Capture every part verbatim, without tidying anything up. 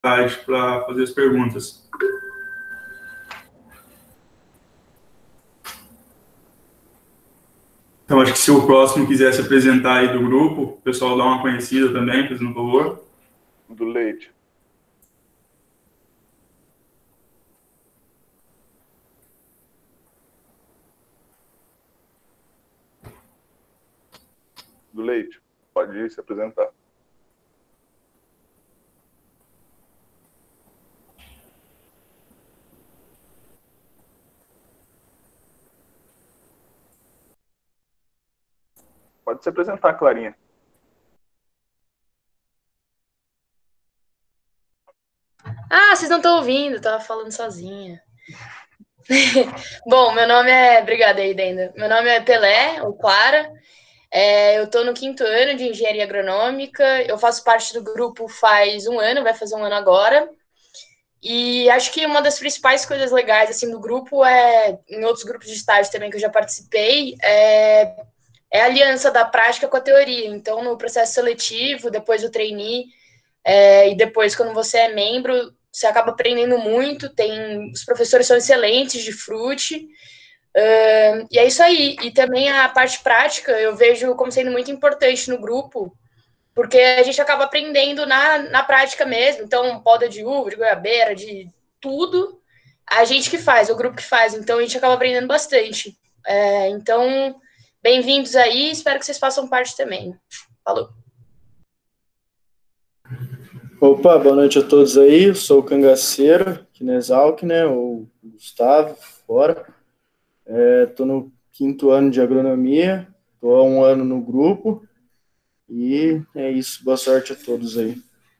para fazer as perguntas. Então, acho que se o próximo quiser se apresentar aí do grupo, o pessoal dá uma conhecida também, fazendo um favor. Do Leite. Do Leite, pode ir se apresentar. Pode se apresentar, Clarinha. Ah, vocês não estão ouvindo, eu tava falando sozinha. Bom, meu nome é. Obrigada aí, Denda. Meu nome é Pelé, ou Clara. É, eu estou no quinto ano de engenharia agronômica. Eu faço parte do grupo faz um ano, vai fazer um ano agora. E acho que uma das principais coisas legais assim do grupo é, em outros grupos de estágio também que eu já participei, é, é a aliança da prática com a teoria. Então, no processo seletivo, depois do trainee, é, e depois quando você é membro, você acaba aprendendo muito. Tem os professores são excelentes de frute. Uh, e é isso aí. E também a parte prática eu vejo como sendo muito importante no grupo, porque a gente acaba aprendendo na, na prática mesmo. Então, poda de uva, de goiabeira, de tudo, a gente que faz, o grupo que faz. Então, a gente acaba aprendendo bastante. É, então, bem-vindos aí, espero que vocês façam parte também. Falou. Opa, boa noite a todos aí. Eu sou o Cangaceiro, aqui na Exalc, né? O Gustavo, fora. Estou é, no quinto ano de agronomia, estou há um ano no grupo. E é isso, boa sorte a todos aí.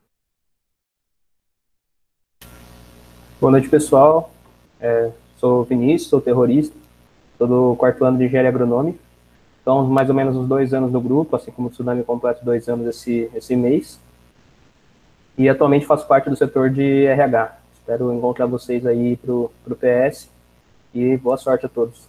Boa noite, pessoal. É, sou o Vinícius, sou terrorista, sou do quarto ano de engenharia agronômica. Então, mais ou menos uns dois anos no grupo, assim como o Tsunami completa dois anos esse, esse mês. E atualmente faço parte do setor de R H. Espero encontrar vocês aí para o P S e boa sorte a todos.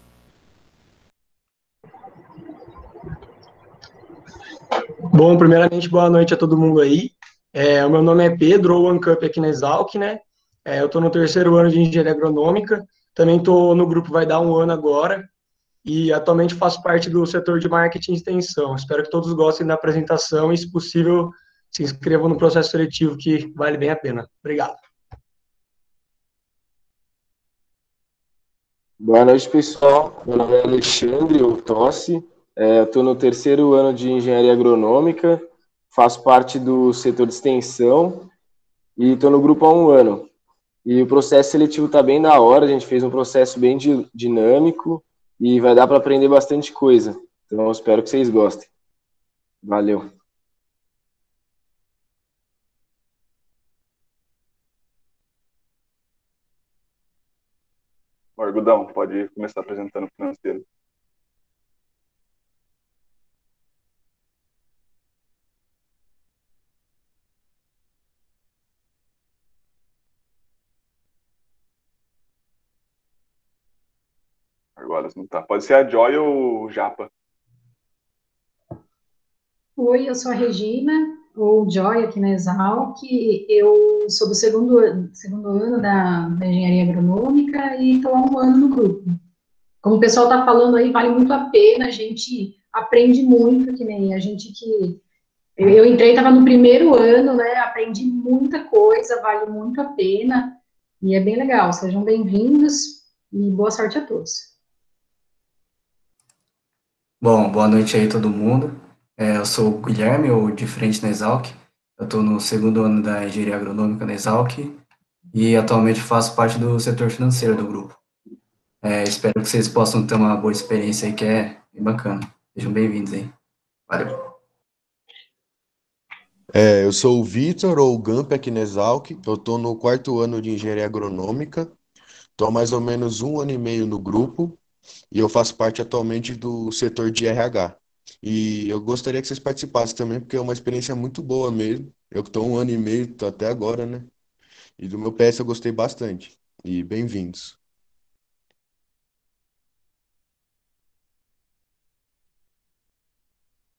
Bom, primeiramente, boa noite a todo mundo aí. É, o meu nome é Pedro, ou ANCAP aqui na Exalc, né? É, eu estou no terceiro ano de engenharia agronômica, também estou no grupo, vai dar um ano agora, e atualmente faço parte do setor de marketing e extensão. Espero que todos gostem da apresentação e, se possível, se inscrevam no processo seletivo, que vale bem a pena. Obrigado. Boa noite, pessoal. Meu nome é Alexandre, ou Tossi. É, eu estou no terceiro ano de engenharia agronômica, faço parte do setor de extensão e estou no grupo há um ano. E o processo seletivo está bem da hora, a gente fez um processo bem di- dinâmico e vai dar para aprender bastante coisa. Então, eu espero que vocês gostem. Valeu. Margudão, pode começar apresentando o financeiro. Agora não tá. Pode ser a Joy ou o Japa. Oi, eu sou a Regina, ou Joy, aqui na Exalc. Eu sou do segundo, an- segundo ano da, da engenharia agronômica e estou há um ano no grupo. Como o pessoal está falando aí, vale muito a pena, a gente aprende muito, que nem a gente que. Eu, eu entrei, estava no primeiro ano, né? Aprendi muita coisa, vale muito a pena e é bem legal. Sejam bem-vindos e boa sorte a todos. Bom, boa noite aí todo mundo. É, eu sou o Guilherme, ou de frente na Exalc. Eu estou no segundo ano da engenharia agronômica na Exalc e atualmente faço parte do setor financeiro do grupo. É, espero que vocês possam ter uma boa experiência aí, que é bem bacana. Sejam bem-vindos aí. Valeu. É, eu sou o Vitor, ou Gamp aqui na Exalc. Eu estou no quarto ano de engenharia agronômica. Estou há mais ou menos um ano e meio no grupo e eu faço parte atualmente do setor de R H. E eu gostaria que vocês participassem também, porque é uma experiência muito boa mesmo. Eu que estou um ano e meio, tô até agora, né? E do meu P S eu gostei bastante. E bem-vindos.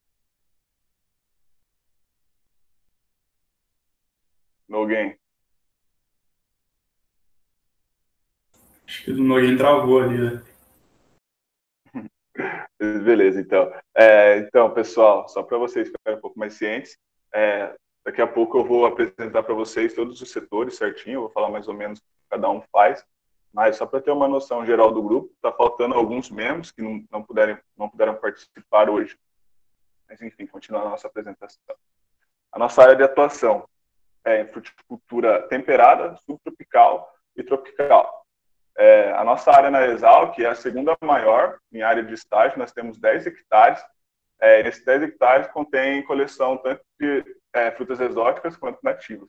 No alguém. Acho que o Nogueira travou ali, né? Beleza, então. É, então, pessoal, só para vocês ficarem um pouco mais cientes, é, daqui a pouco eu vou apresentar para vocês todos os setores certinho, eu vou falar mais ou menos o que cada um faz, mas só para ter uma noção geral do grupo, está faltando alguns membros que não, não, puderem, não puderam participar hoje. Mas, enfim, continuando a nossa apresentação. A nossa área de atuação é em fruticultura temperada, subtropical e tropical. É, a nossa área na Exalc é a segunda maior em área de estágio, nós temos dez hectares. É, nesses dez hectares contém coleção tanto de é, frutas exóticas quanto nativas.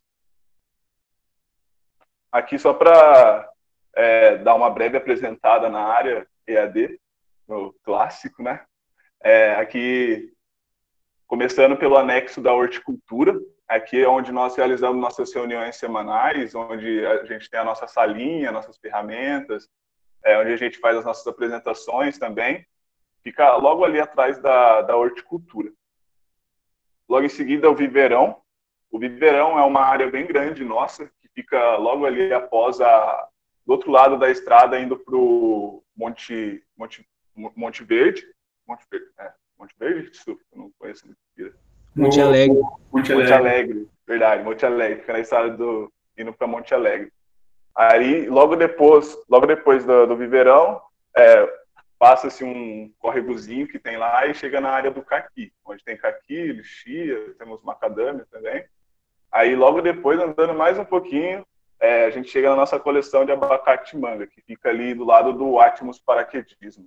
Aqui só para é, dar uma breve apresentada na área E A D, no clássico, né? É, aqui, começando pelo anexo da horticultura, aqui é onde nós realizamos nossas reuniões semanais, onde a gente tem a nossa salinha, nossas ferramentas, é, onde a gente faz as nossas apresentações também. Fica logo ali atrás da, da horticultura. Logo em seguida, o viveirão. O viveirão é uma área bem grande nossa, que fica logo ali após a... do outro lado da estrada, indo para o Monte, Monte, Monte Verde. Monte Verde, é. Monte Verde? Desculpa, eu não conheço muito. Monte Alegre. Monte Alegre. Monte Alegre, verdade, Monte Alegre, fica na estrada do indo para Monte Alegre. Aí, logo depois, logo depois do, do Viveirão, é, passa-se um córregozinho que tem lá e chega na área do caqui, onde tem caqui, lixia, temos macadâmia também. Aí, logo depois, andando mais um pouquinho, é, a gente chega na nossa coleção de abacate e manga, que fica ali do lado do Atmos Paraquedismo.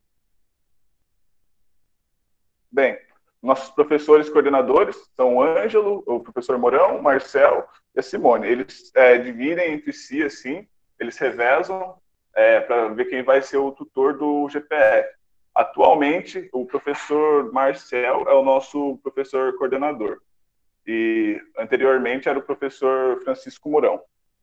Bem, nossos professores coordenadores são o Ângelo, o professor Mourão, o Marcel e a Simone. Eles é, dividem entre si, assim, eles revezam é, para ver quem vai ser o tutor do G P F. Atualmente, o professor Marcel é o nosso professor coordenador. E anteriormente era o professor Francisco Mourão.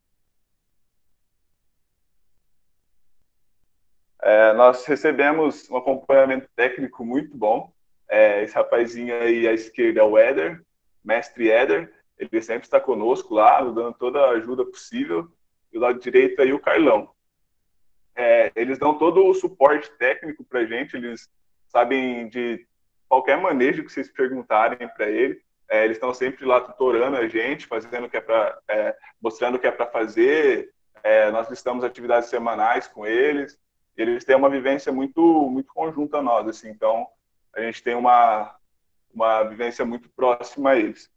É, nós recebemos um acompanhamento técnico muito bom. É, esse rapazinho aí à esquerda é o Éder, mestre Éder, ele sempre está conosco lá, dando toda a ajuda possível. E do lado direito aí o Carlão. É, eles dão todo o suporte técnico para a gente, eles sabem de qualquer manejo que vocês perguntarem para ele. É, eles estão sempre lá tutorando a gente, fazendo o que é pra, é, mostrando o que é para fazer. É, nós listamos atividades semanais com eles. Eles têm uma vivência muito, muito conjunta a nós, assim, então a gente tem uma, uma vivência muito próxima a eles.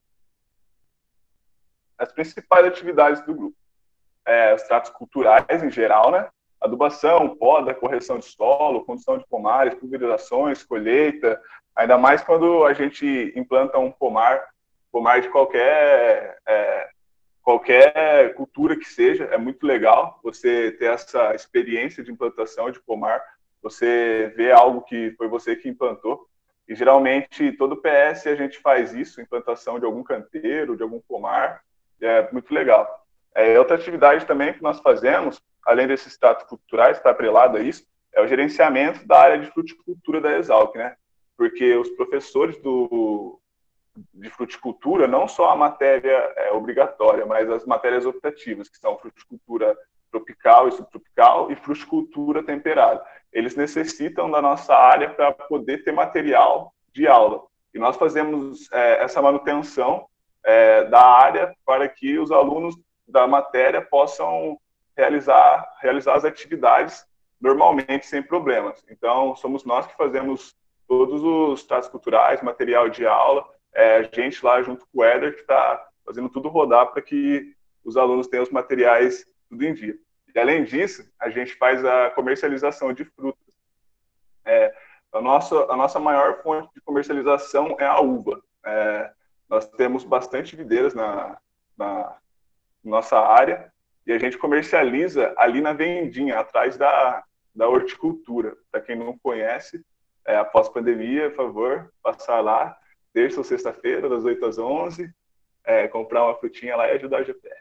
As principais atividades do grupo. É, os tratos culturais em geral, né? Adubação, poda, correção de solo, condução de pomares, pulverizações, colheita, ainda mais quando a gente implanta um pomar, pomar de qualquer, é, qualquer cultura que seja, é muito legal você ter essa experiência de implantação de pomar, você vê algo que foi você que implantou, e geralmente todo P S a gente faz isso, implantação de algum canteiro, de algum pomar, é muito legal. É, outra atividade também que nós fazemos, além desses tratos culturais, está atrelado a isso, é o gerenciamento da área de fruticultura da Exalc, né? Porque os professores do, de fruticultura, não só a matéria é, obrigatória, mas as matérias optativas, que são fruticultura tropical e subtropical e fruticultura temperada. Eles necessitam da nossa área para poder ter material de aula. E nós fazemos é, essa manutenção é, da área para que os alunos da matéria possam realizar, realizar as atividades normalmente, sem problemas. Então, somos nós que fazemos todos os tratos culturais, material de aula, é, a gente lá junto com o Éder que está fazendo tudo rodar para que os alunos tenham os materiais tudo em dia. E, além disso, a gente faz a comercialização de frutas. É, a, nossa, a nossa maior fonte de comercialização é a uva. É, nós temos bastante videiras na, na nossa área e a gente comercializa ali na vendinha, atrás da, da horticultura. Para quem não conhece, é, após pandemia, por favor, passar lá, terça ou sexta-feira, das oito às onze, é, comprar uma frutinha lá e ajudar o G P F.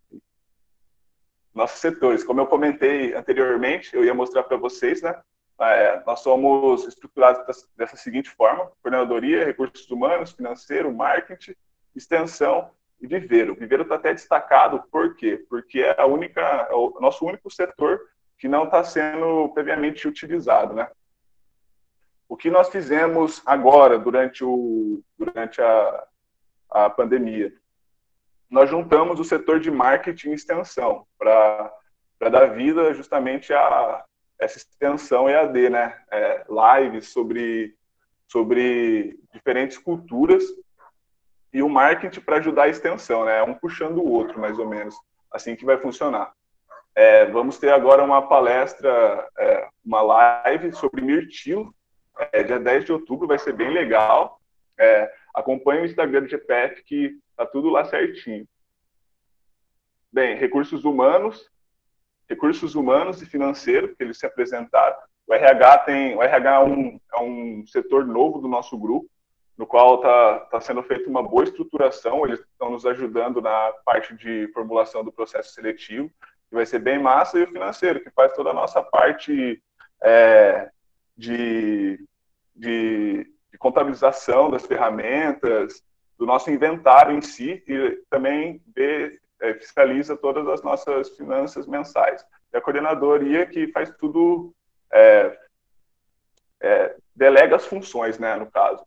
Nossos setores, como eu comentei anteriormente, eu ia mostrar para vocês, né? É, nós somos estruturados dessa seguinte forma: coordenadoria, recursos humanos, financeiro, marketing, extensão e viveiro. O viveiro está até destacado, por quê? Porque é a única, é o nosso único setor que não está sendo previamente utilizado, né? O que nós fizemos agora, durante, o, durante a, a pandemia? Nós juntamos o setor de marketing e extensão para dar vida justamente a essa extensão E A D, né? É, lives sobre, sobre diferentes culturas e o marketing para ajudar a extensão, né? Um puxando o outro, mais ou menos, assim que vai funcionar. É, vamos ter agora uma palestra, é, uma live sobre mirtilo, é, dia dez de outubro, vai ser bem legal. É, acompanhe o Instagram do G P F, que tá tudo lá certinho. Bem, recursos humanos, recursos humanos e financeiro, que eles se apresentaram. O R H tem, o R H é um, é um setor novo do nosso grupo, no qual está tá sendo feita uma boa estruturação. Eles estão nos ajudando na parte de formulação do processo seletivo, que vai ser bem massa, e o financeiro, que faz toda a nossa parte é, de, de, de contabilização das ferramentas, do nosso inventário em si, e também vê, é, fiscaliza todas as nossas finanças mensais. E a coordenadoria que faz tudo, é, é, delega as funções, né, no caso.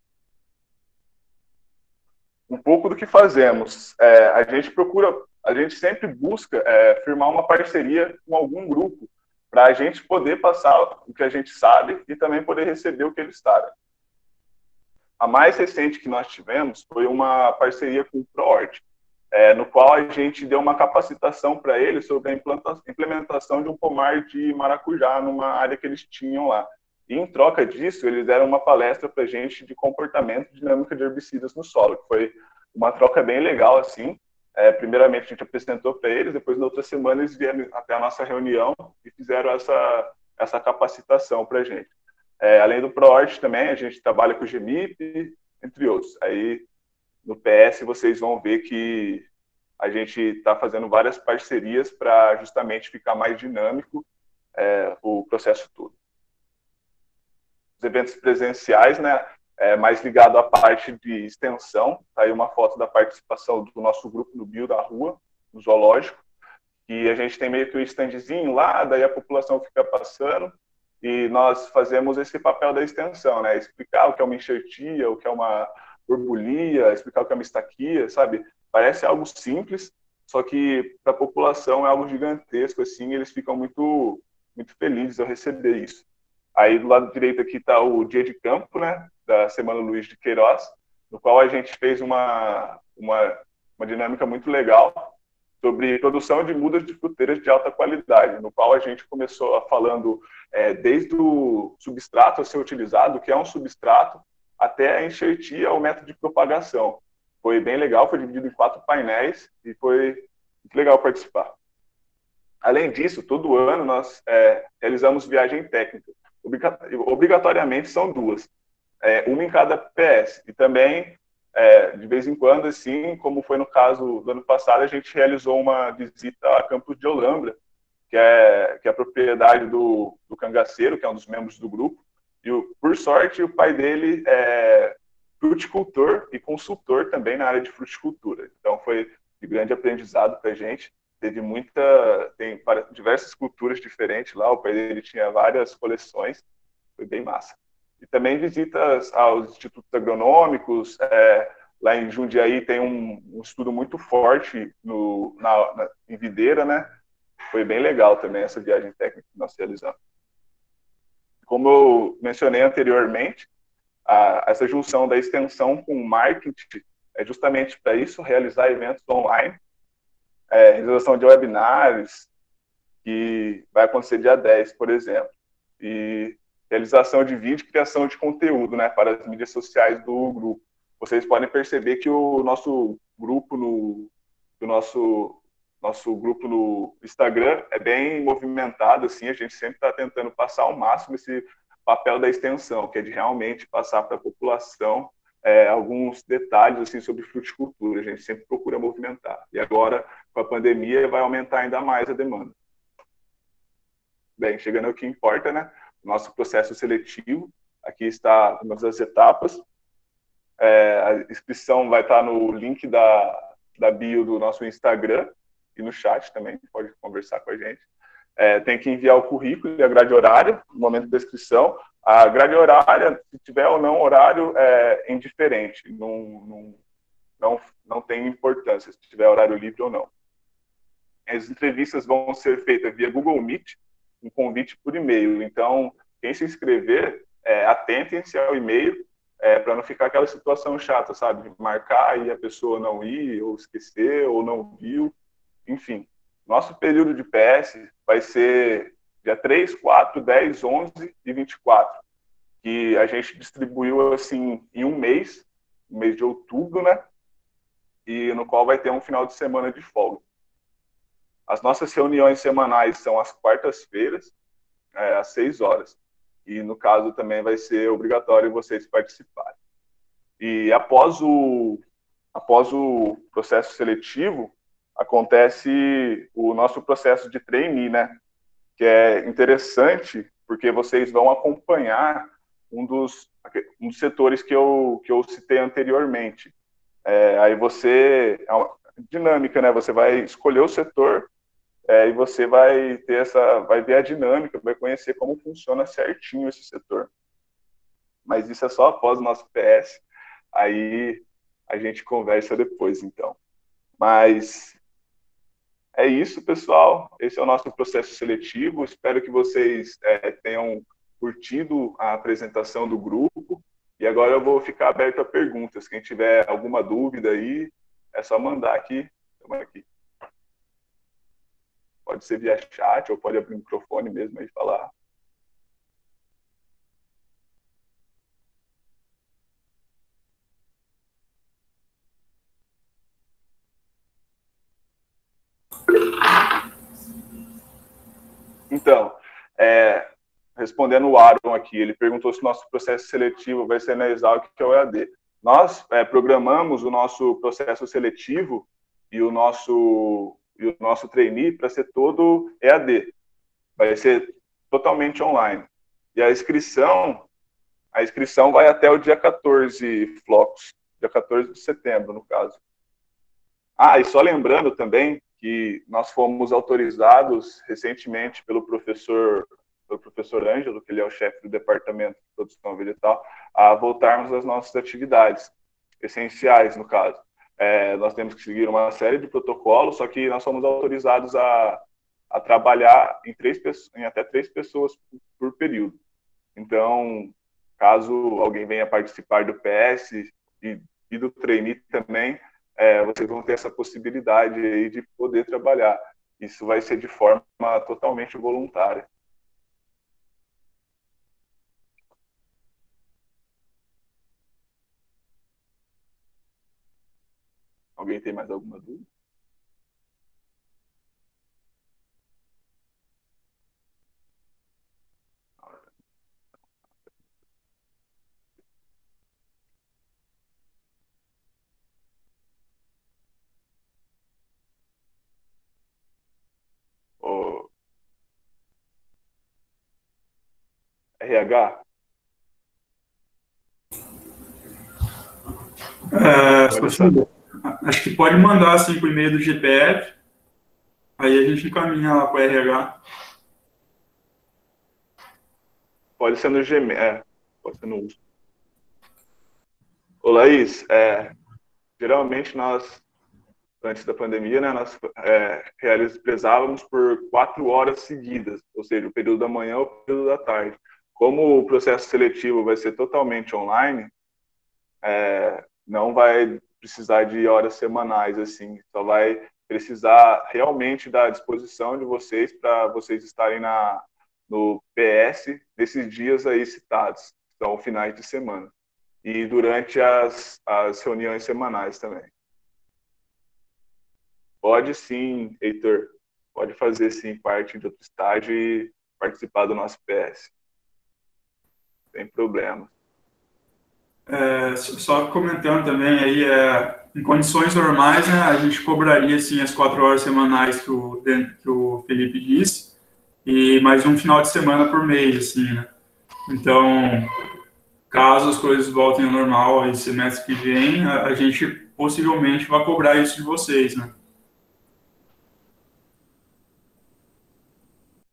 Um pouco do que fazemos. É, a gente procura, a gente sempre busca é, firmar uma parceria com algum grupo para a gente poder passar o que a gente sabe e também poder receber o que eles sabem. A mais recente que nós tivemos foi uma parceria com o ProHort, é, no qual a gente deu uma capacitação para eles sobre a implementação de um pomar de maracujá numa área que eles tinham lá. E, em troca disso, eles deram uma palestra para a gente de comportamento e dinâmica de herbicidas no solo, que foi uma troca bem legal, assim. É, primeiramente, a gente apresentou para eles, depois, na outra semana, eles vieram até a nossa reunião e fizeram essa, essa capacitação para a gente. É, além do ProHort também, a gente trabalha com o G M I P, entre outros. Aí, no P S, vocês vão ver que a gente está fazendo várias parcerias para justamente ficar mais dinâmico é, o processo todo. Os eventos presenciais, né, é, mais ligado à parte de extensão. Tá aí uma foto da participação do nosso grupo no Bio da Rua, no zoológico, e a gente tem meio que um standzinho lá, daí a população fica passando, e nós fazemos esse papel da extensão, né, explicar o que é uma enxertia, o que é uma borbulha, explicar o que é uma estaquia, sabe? Parece algo simples, só que para a população é algo gigantesco, assim, eles ficam muito, muito felizes ao receber isso. Aí do lado direito aqui está o dia de campo, né, da Semana Luiz de Queiroz, no qual a gente fez uma, uma, uma dinâmica muito legal sobre produção de mudas de fruteiras de alta qualidade, no qual a gente começou falando é, desde o substrato a ser utilizado, o que é um substrato, até a enxertia, o método de propagação. Foi bem legal, foi dividido em quatro painéis e foi muito legal participar. Além disso, todo ano nós é, realizamos viagem técnica. Obrigatoriamente são duas, é, uma em cada P S. E também, é, de vez em quando, assim, como foi no caso do ano passado, a gente realizou uma visita a Campos de Olambra, que é, que é a propriedade do, do Cangaceiro, que é um dos membros do grupo. E, por sorte, o pai dele é fruticultor e consultor também na área de fruticultura. Então, foi de grande aprendizado para a gente. Teve muita, tem diversas culturas diferentes lá, o pai dele tinha várias coleções, foi bem massa. E também visitas aos institutos agronômicos, é, lá em Jundiaí tem um, um estudo muito forte no, na, na, em videira, né? Foi bem legal também essa viagem técnica que nós realizamos. Como eu mencionei anteriormente, a, essa junção da extensão com o marketing é justamente para isso, realizar eventos online, é, realização de webinars, que vai acontecer dia dez, por exemplo, e realização de vídeo e criação de conteúdo, né, para as mídias sociais do grupo. Vocês podem perceber que o nosso grupo no, o nosso, nosso grupo no Instagram é bem movimentado, assim, a gente sempre está tentando passar ao máximo esse papel da extensão, que é de realmente passar para a população É, alguns detalhes assim, sobre fruticultura, a gente sempre procura movimentar. E agora, com a pandemia, vai aumentar ainda mais a demanda. Bem, chegando ao que importa, né? Nosso processo seletivo, aqui está uma das etapas. É, a inscrição vai estar no link da, da bio do nosso Instagram e no chat também, pode conversar com a gente. é, tem que enviar o currículo e a grade horária no momento da inscrição. A grade horária, se tiver ou não horário, é indiferente, não, não, não, não tem importância se tiver horário livre ou não. As entrevistas vão ser feitas via Google Meet, um convite por e-mail. Então, quem se inscrever, é, atentem-se ao e-mail, é, para não ficar aquela situação chata, sabe? De marcar e a pessoa não ir, ou esquecer, ou não viu, enfim. Nosso período de P S vai ser dia três, quatro, dez, onze e vinte e quatro, que a gente distribuiu assim em um mês, no mês de outubro, né? E no qual vai ter um final de semana de folga. As nossas reuniões semanais são às quartas-feiras, é, às seis horas. E no caso também vai ser obrigatório vocês participarem. E após o, após o processo seletivo, acontece o nosso processo de trainee, né? Que é interessante, porque vocês vão acompanhar um dos, um dos setores que eu, que eu citei anteriormente. É, aí você, é uma dinâmica, né? Você vai escolher o setor, é, e você vai ter essa, vai ver a dinâmica, vai conhecer como funciona certinho esse setor. Mas isso é só após o nosso P S. Aí a gente conversa depois, então. Mas é isso, pessoal. Esse é o nosso processo seletivo. Espero que vocês é, tenham curtido a apresentação do grupo. E agora eu vou ficar aberto a perguntas. Quem tiver alguma dúvida aí, é só mandar aqui. Estamos aqui. Pode ser via chat ou pode abrir o microfone mesmo aí e falar. Então, é, respondendo o Aaron aqui, ele perguntou se o nosso processo seletivo vai ser na Exalc ou E A D. Nós é, programamos o nosso processo seletivo e o nosso, e o nosso trainee para ser todo E A D. Vai ser totalmente online. E a inscrição, a inscrição vai até o dia quatorze, Flocos, dia quatorze de setembro, no caso. Ah, e só lembrando também que nós fomos autorizados recentemente pelo professor, pelo professor Ângelo, que ele é o chefe do departamento de produção vegetal, a voltarmos às nossas atividades essenciais, no caso. É, nós temos que seguir uma série de protocolos, só que nós somos autorizados a, a trabalhar em, três, em até três pessoas por, por período. Então, caso alguém venha participar do P S e, e do trainee também, É, vocês vão ter essa possibilidade aí de poder trabalhar. Isso vai ser de forma totalmente voluntária. Alguém tem mais alguma dúvida? O R H? É, acho que pode mandar assim por e-mail do G P F, aí a gente encaminha lá para o R H. Pode ser no Gmail, é, pode ser no U S. Ô, Laís, é, geralmente nós, antes da pandemia, né, nós é, realizávamos por quatro horas seguidas, ou seja, o período da manhã ou o período da tarde. Como o processo seletivo vai ser totalmente online, é, não vai precisar de horas semanais, assim, só vai precisar realmente da disposição de vocês para vocês estarem na, no P S nesses dias aí citados, então finais de semana, e durante as, as reuniões semanais também. Pode sim, Heitor, pode fazer sim parte de outro estágio e participar do nosso P S. Sem problema. É, só comentando também aí, é, em condições normais, né, a gente cobraria assim, as quatro horas semanais que o, que o Felipe disse, e mais um final de semana por mês, assim, né? Então, caso as coisas voltem ao normal aí semestre que vem, a, a gente possivelmente vai cobrar isso de vocês, né?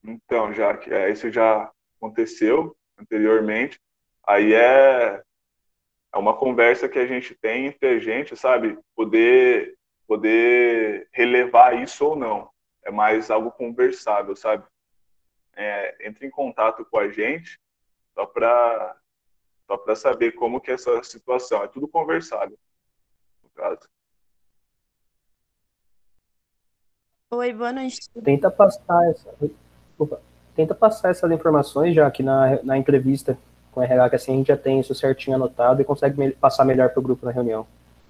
Então, já que é, isso já aconteceu anteriormente, aí é, é uma conversa que a gente tem entre a gente, sabe? Poder, poder relevar isso ou não. É mais algo conversável, sabe? É, entre em contato com a gente só para só para saber como que é essa situação. É tudo conversável, no caso. Oi, boa noite. Tenta passar essa, opa, tenta passar essas informações já aqui na, na entrevista com o R H, que assim a gente já tem isso certinho anotado e consegue me, passar melhor para o grupo na reunião.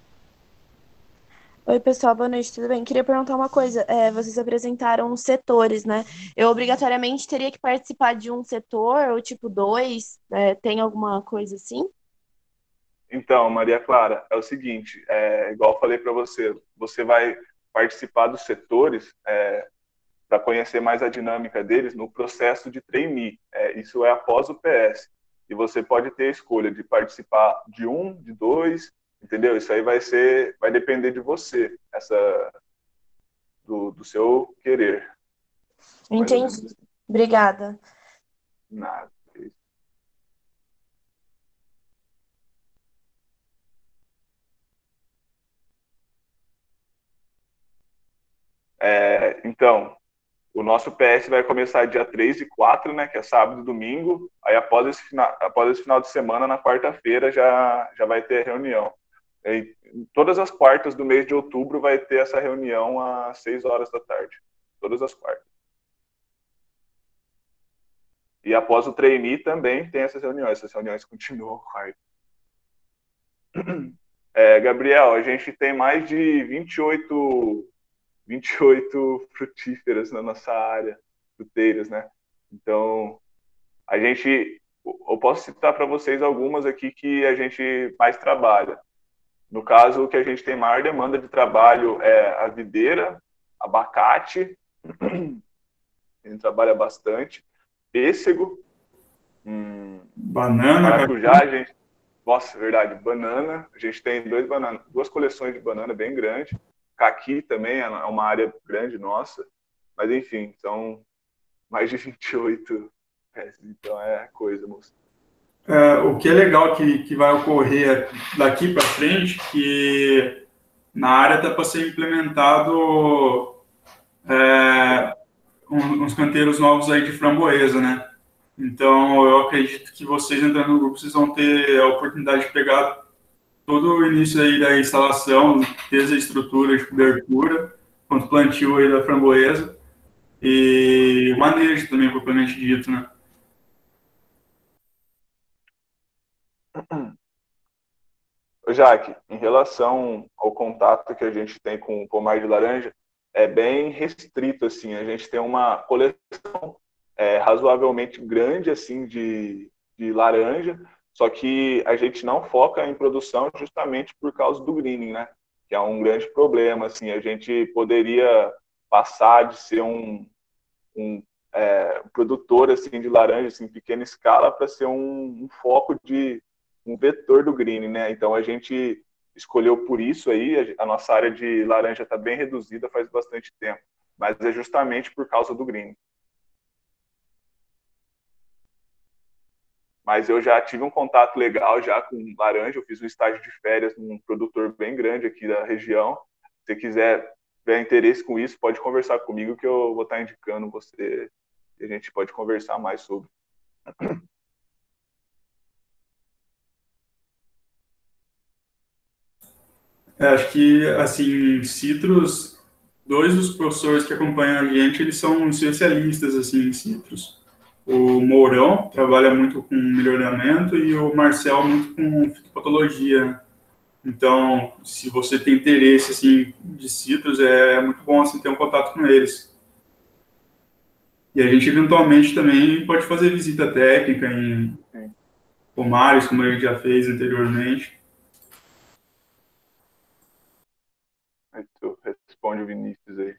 Oi, pessoal, boa noite, tudo bem? Queria perguntar uma coisa. É, vocês apresentaram os setores, né? Eu obrigatoriamente teria que participar de um setor, ou tipo dois? É, tem alguma coisa assim? Então, Maria Clara, é o seguinte, é, igual eu falei para você, você vai participar dos setores é, para conhecer mais a dinâmica deles no processo de trainee. É, isso é após o P S. E você pode ter a escolha de participar de um, de dois, entendeu? Isso aí vai ser, vai depender de você, essa, do, do seu querer. Mais ou menos Entendi. assim. Obrigada. Nada. É, então, o nosso P S vai começar dia três e quatro, né, que é sábado e domingo. Aí, após esse final, após esse final de semana, na quarta-feira, já, já vai ter reunião. E, todas as quartas do mês de outubro vai ter essa reunião às seis horas da tarde. Todas as quartas. E após o trainee também tem essas reuniões. Essas reuniões continuam quarta. É, Gabriel, a gente tem mais de vinte e oito vinte e oito frutíferas na nossa área, fruteiras, né? Então, a gente, eu posso citar para vocês algumas aqui que a gente mais trabalha. No caso, o que a gente tem maior demanda de trabalho é a videira, abacate, a gente trabalha bastante, pêssego, hum, Banana, maracujá, a gente, nossa, verdade, banana, a gente tem dois banana, duas coleções de banana bem grandes, caqui também é uma área grande nossa, mas enfim, são mais de vinte e oito, então é coisa, moço. É, o que é legal que, que vai ocorrer daqui para frente, que na área está para ser implementado é, um, uns canteiros novos aí de framboesa, né? Então, eu acredito que vocês entrando no grupo, vocês vão ter a oportunidade de pegar todo o início aí da instalação, desde a estrutura de cobertura, quanto plantio aí da framboesa, e o manejo também, propriamente dito, né? Jaque, em relação ao contato que a gente tem com o pomar de laranja, é bem restrito, assim, a gente tem uma coleção é, razoavelmente grande, assim, de, de laranja, só que a gente não foca em produção justamente por causa do greening, né, que é um grande problema, assim, a gente poderia passar de ser um, um é, produtor, assim, de laranja, assim, em pequena escala para ser um, um foco de um vetor do green, né? Então a gente escolheu por isso aí, a nossa área de laranja está bem reduzida faz bastante tempo, mas é justamente por causa do green. Mas eu já tive um contato legal já com laranja, eu fiz um estágio de férias num produtor bem grande aqui da região. Se você quiser tiver interesse com isso, pode conversar comigo que eu vou estar indicando você e a gente pode conversar mais sobre. É, acho que, assim, citros, dois dos professores que acompanham a gente, eles são especialistas, assim, em citros. O Mourão trabalha muito com melhoramento e o Marcel muito com fitopatologia, né? Então, se você tem interesse, assim, de citros, é muito bom, assim, ter um contato com eles. E a gente, eventualmente, também pode fazer visita técnica em pomares, como a gente já fez anteriormente. Aí tu responde o Vinícius aí.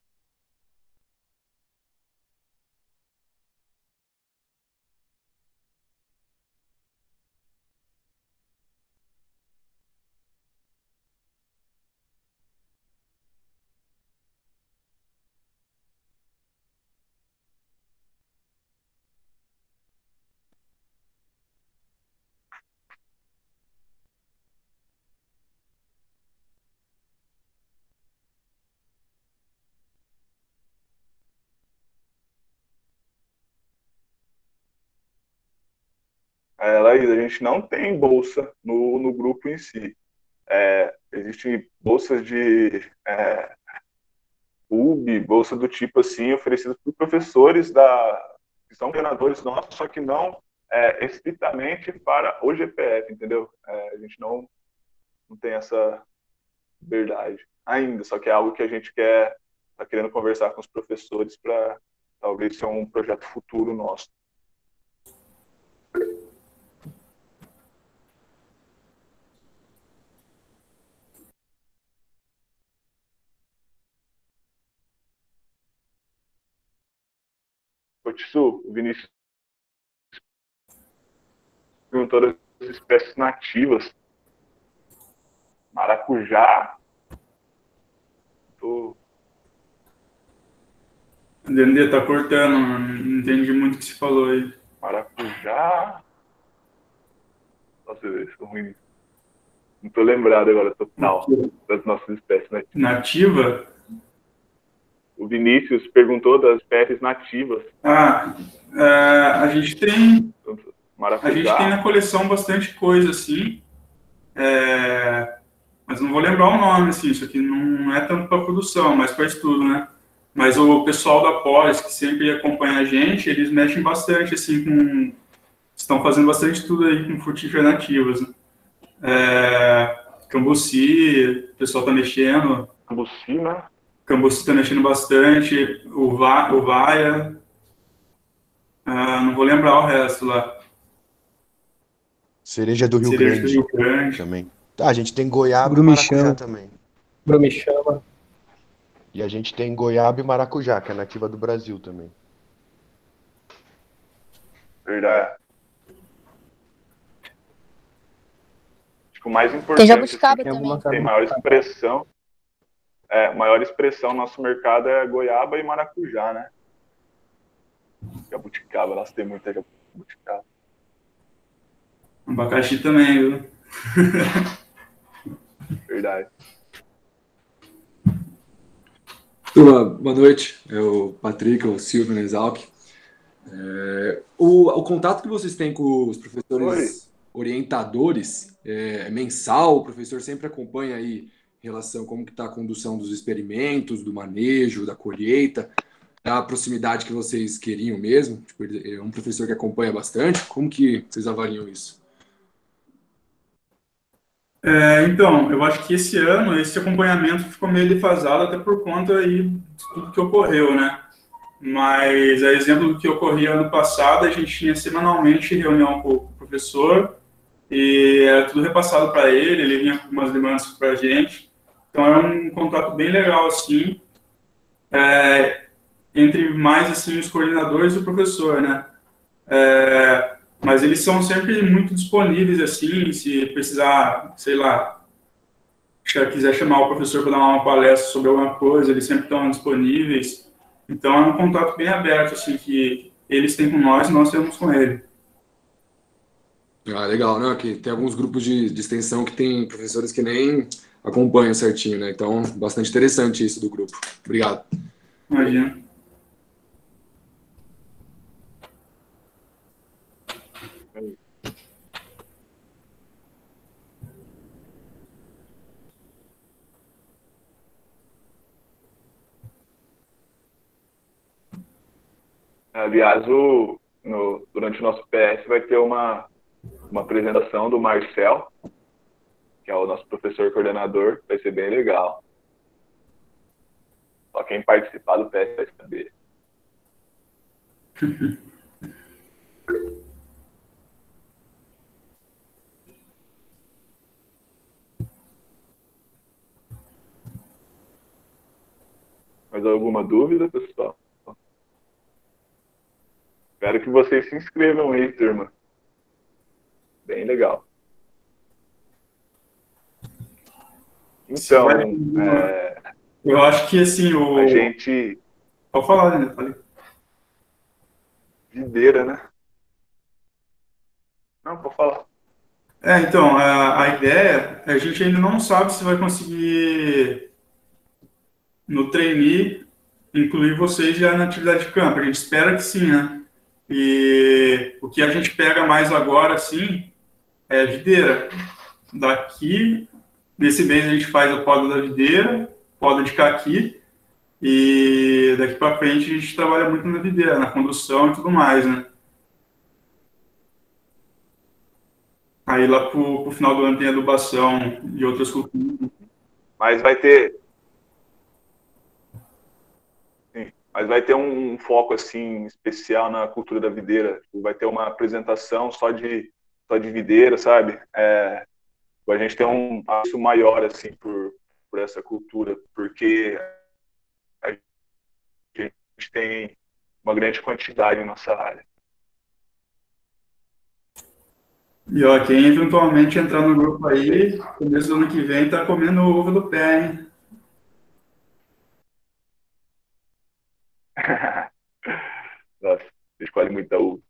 É, Laís, a gente não tem bolsa no, no grupo em si. É, existem bolsas de é, U B, bolsa do tipo assim, oferecidas por professores da, que são treinadores nossos, só que não é, estritamente para o G P F, entendeu? É, a gente não, não tem essa liberdade ainda, só que é algo que a gente quer, tá querendo conversar com os professores para talvez ser um projeto futuro nosso. Ô, Tissu, o Vinícius perguntou das espécies nativas. Maracujá. Tô... O D N D tá cortando, mano. Não entendi muito o que você falou aí. Maracujá. Nossa, eu sou ruim. Não tô lembrado agora total das nossas espécies nativas. Nativa? O Vinícius perguntou das espécies nativas. Ah, é, a gente tem. Maracujá. A gente tem na coleção bastante coisa, assim. É, mas não vou lembrar o nome, assim. Isso aqui não é tanto para produção, mas para estudo, né? Mas o pessoal da Pós, que sempre acompanha a gente, eles mexem bastante, assim, com... Estão fazendo bastante tudo aí com frutíferas nativas, né? É, Cambuci, o pessoal tá mexendo. Cambuci, né? Cambuci tá mexendo bastante. O, Va, o Vaia. Ah, não vou lembrar o resto lá. Cereja do Rio Cereja Grande. do Rio Grande. Também. Tá, a gente tem goiaba Brumichama. e maracujá também. Brumichama. E a gente tem goiaba e maracujá, que é nativa do Brasil também. Verdade. Acho que o mais importante... Tem jabuticaba assim, também. tem maior expressão. É, maior expressão no nosso mercado é goiaba e maracujá, né? Jabuticaba, nossa, tem muita jabuticaba. Abacaxi também, viu? Verdade. Turma, boa noite. É o Patrick, o Silvio Nesalc. É, o, o contato que vocês têm com os professores Oi. orientadores é, é mensal? O professor sempre acompanha aí em relação a como que está a condução dos experimentos, do manejo, da colheita, a proximidade que vocês queriam mesmo? Tipo, é um professor que acompanha bastante. Como que vocês avaliam isso? É, então, eu acho que esse ano, esse acompanhamento ficou meio defasado, até por conta aí de tudo que ocorreu, né? Mas, a exemplo do que ocorria ano passado, a gente tinha semanalmente reunião com o professor e era tudo repassado para ele, ele vinha com umas demandas para a gente. Então, era um contato bem legal, assim, é, entre mais, assim, os coordenadores e o professor, né? É, mas eles são sempre muito disponíveis, assim, se precisar, sei lá, se quiser chamar o professor para dar uma palestra sobre alguma coisa, eles sempre estão disponíveis. Então, é um contato bem aberto, assim, que eles têm com nós e nós temos com ele. Ah, legal, né? Que tem alguns grupos de, de extensão que tem professores que nem acompanham certinho, né? Então, bastante interessante isso do grupo. Obrigado. Imagina. Aliás, o, no, durante o nosso P S vai ter uma, uma apresentação do Marcel, que é o nosso professor coordenador, vai ser bem legal. Só quem participar do P S vai saber. Mais alguma dúvida, pessoal? Espero que vocês se inscrevam aí, turma. Bem legal. Então, é... eu acho que, assim, o... a gente... Pode falar, né? Falei. Videira, né? Não, pode falar. É, então, a, a ideia, a gente ainda não sabe se vai conseguir, no trainee, incluir vocês já na atividade de campo. A gente espera que sim, né? E o que a gente pega mais agora, assim, é videira. Daqui, nesse mês a gente faz a poda da videira, poda de caqui, e daqui para frente a gente trabalha muito na videira, na condução e tudo mais, né? Aí lá pro, pro final do ano tem adubação e outras culturas. Mas vai ter... Sim, mas vai ter um, um foco, assim, especial na cultura da videira. Vai ter uma apresentação só de, só de videira, sabe? É, a gente tem um passo maior, assim, por, por essa cultura, porque a gente tem uma grande quantidade em nossa área. E ó, quem eventualmente entrar no grupo aí, começo do ano que vem, tá comendo o ovo do pé, hein? Nossa, você escolhe muita uva.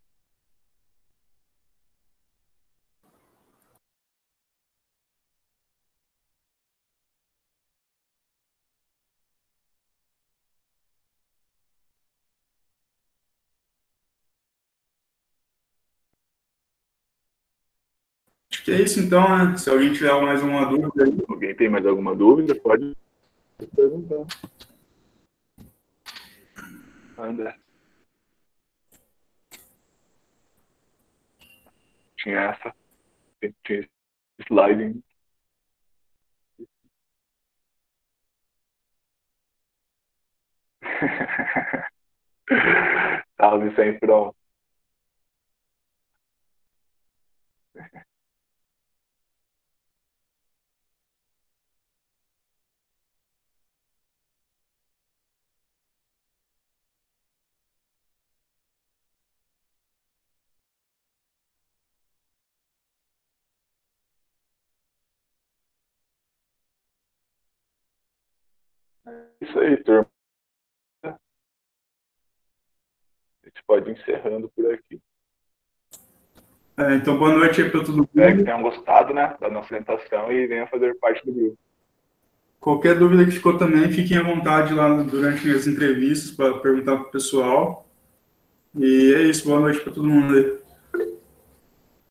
Acho que é isso então, né? Se alguém tiver mais uma dúvida aí. Alguém tem mais alguma dúvida? Pode perguntar. André. Tinha essa. Tinha sliding. Salve sempre, pronto. É isso aí, turma. A gente pode ir encerrando por aqui. É, então, boa noite aí para todo mundo. Espero que tenham gostado, né, da nossa apresentação e venham fazer parte do grupo. Qualquer dúvida que ficou também, fiquem à vontade lá durante as entrevistas para perguntar para o pessoal. E é isso, boa noite para todo mundo aí.